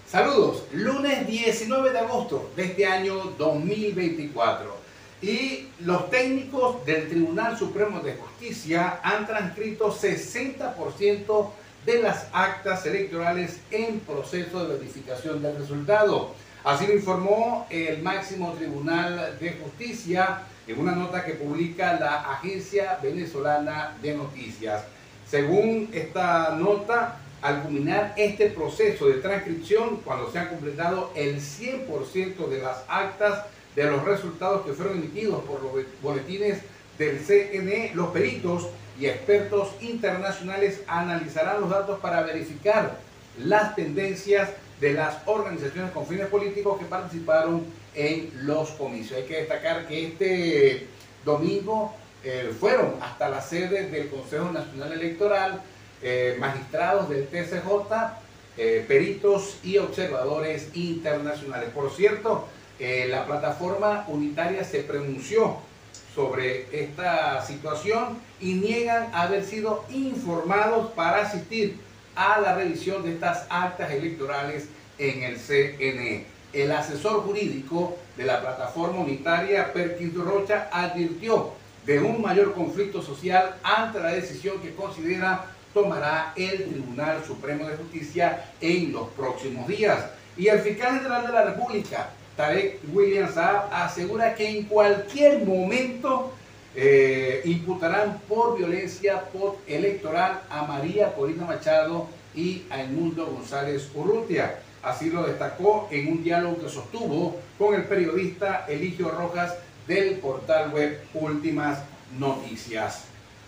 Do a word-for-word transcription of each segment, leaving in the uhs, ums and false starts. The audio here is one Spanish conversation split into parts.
Saludos, lunes diecinueve de agosto de este año dos mil veinticuatro y los técnicos del Tribunal Supremo de Justicia han transcrito sesenta por ciento de las actas electorales en proceso de verificación del resultado. Así lo informó el máximo Tribunal de Justicia en una nota que publica la Agencia Venezolana de Noticias. Según esta nota, al culminar este proceso de transcripción, cuando se han completado el cien por ciento de las actas de los resultados que fueron emitidos por los boletines del C N E, los peritos y expertos internacionales analizarán los datos para verificar las tendencias de las organizaciones con fines políticos que participaron en los comicios. Hay que destacar que este domingo eh, fueron hasta la sede del Consejo Nacional Electoral Eh, magistrados del T C J, eh, peritos y observadores internacionales. Por cierto, eh, la plataforma unitaria se pronunció sobre esta situación y niegan haber sido informados para asistir a la revisión de estas actas electorales en el C N E. El asesor jurídico de la plataforma unitaria, Perkins Rocha, advirtió de un mayor conflicto social ante la decisión que considera tomará el Tribunal Supremo de Justicia en los próximos días. Y el fiscal general de la República, Tarek William Saab, asegura que en cualquier momento eh, imputarán por violencia electoral a María Corina Machado y a Edmundo González Urrutia. Así lo destacó en un diálogo que sostuvo con el periodista Eligio Rojas del portal web Últimas Noticias.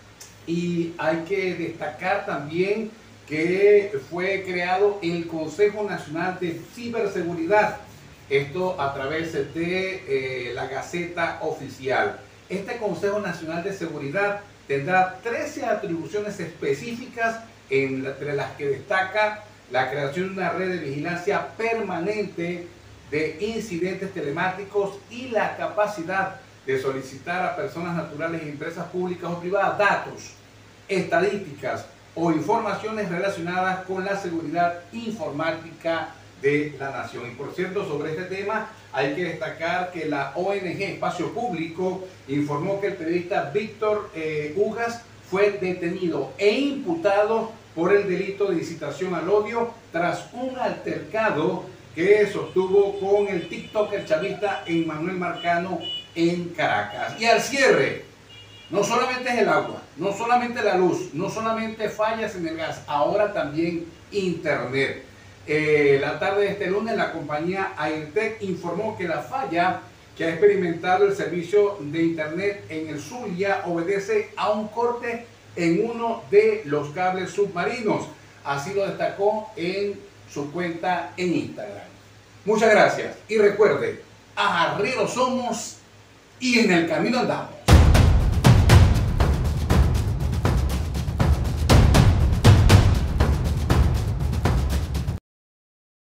Y hay que destacar también que fue creado el Consejo Nacional de Ciberseguridad, esto a través de eh, la Gaceta Oficial. Este Consejo Nacional de Seguridad tendrá trece atribuciones específicas, entre las que destaca la creación de una red de vigilancia permanente de incidentes telemáticos y la capacidad de solicitar a personas naturales y empresas públicas o privadas datos, estadísticas o informaciones relacionadas con la seguridad informática de la nación. Y por cierto, sobre este tema hay que destacar que la O N G Espacio Público informó que el periodista Víctor eh, Ugas fue detenido e imputado por el delito de incitación al odio tras un altercado que sostuvo con el tiktoker chavista Emmanuel Marcano en Caracas. Y al cierre, no solamente es el agua, no solamente la luz, no solamente fallas en el gas, ahora también internet. Eh, la tarde de este lunes la compañía Airtek informó que la falla que ha experimentado el servicio de internet en el Zulia obedece a un corte en uno de los cables submarinos. Así lo destacó en su cuenta en Instagram. Muchas gracias y recuerde, arrieros somos y en el camino andamos.